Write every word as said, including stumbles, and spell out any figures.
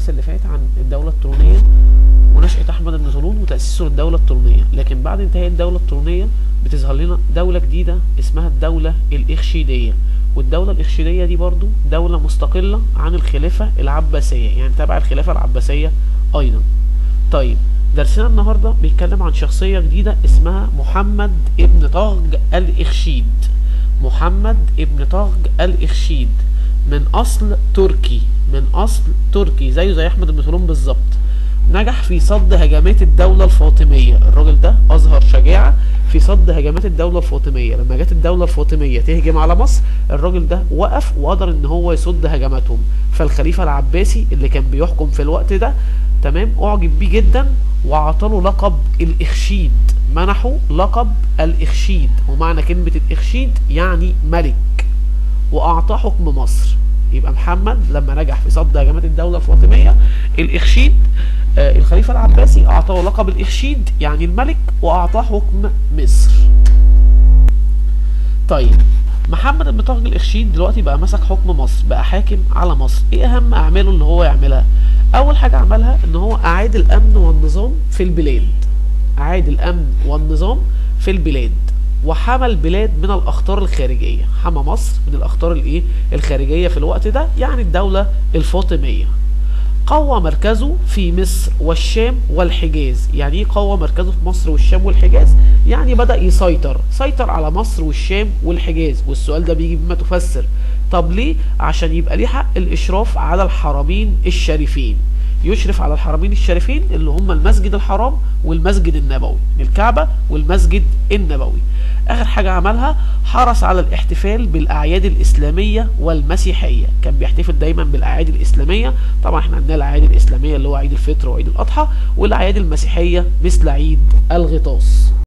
الدرس اللي فات عن الدولة الطولونية ونشأة أحمد بن طولون وتأسيسه للدولة الطولونية، لكن بعد انتهاء الدولة الطولونية بتظهر لنا دولة جديدة اسمها الدولة الإخشيدية. والدولة الإخشيدية دي برضو دولة مستقلة عن الخلافة العباسية، يعني تبع الخلافة العباسية أيضا. طيب درسنا النهاردة بيتكلم عن شخصية جديدة اسمها محمد ابن طغج الإخشيد. محمد ابن طغج الإخشيد من أصل تركي، من أصل تركي زيه زي أحمد بن طولون بالظبط. نجح في صد هجمات الدولة الفاطمية. الراجل ده أظهر شجاعة في صد هجمات الدولة الفاطمية. لما جت الدولة الفاطمية تهجم على مصر، الراجل ده وقف وقدر ان هو يصد هجماتهم. فالخليفة العباسي اللي كان بيحكم في الوقت ده تمام اعجب بيه جدا وعطاله لقب الإخشيد، منحه لقب الإخشيد، ومعنى كلمة الإخشيد يعني ملك، واعطاه حكم مصر. يبقى محمد لما نجح في صد هجمات الدولة الفاطمية، الإخشيد آه الخليفة العباسي أعطاه لقب الإخشيد يعني الملك، وأعطاه حكم مصر. طيب محمد بن طغج الإخشيد دلوقتي بقى مسك حكم مصر، بقى حاكم على مصر. إيه أهم أعماله اللي هو يعملها؟ أول حاجة عملها إن هو أعاد الأمن والنظام في البلاد. أعاد الأمن والنظام في البلاد وحمى البلاد من الأخطار الخارجية. حمى مصر من الأخطار الإيه الخارجية في الوقت ده، يعني الدولة الفاطمية. قوى مركزه في مصر والشام والحجاز. يعني ايه قوى مركزه في مصر والشام والحجاز؟ يعني بدأ يسيطر سيطر على مصر والشام والحجاز. والسؤال ده بيجي بما تفسر. طب ليه؟ عشان يبقى ليه حق الإشراف على الحرمين الشريفين. يشرف على الحرمين الشريفين اللي هم المسجد الحرام والمسجد النبوي، الكعبة والمسجد النبوي. آخر حاجة عملها حرص على الاحتفال بالأعياد الإسلامية والمسيحية. كان بيحتفل دايما بالأعياد الإسلامية. طبعا احنا عندنا الأعياد الإسلامية اللي هو عيد الفطر وعيد الأضحى، والأعياد المسيحية مثل عيد الغطاس.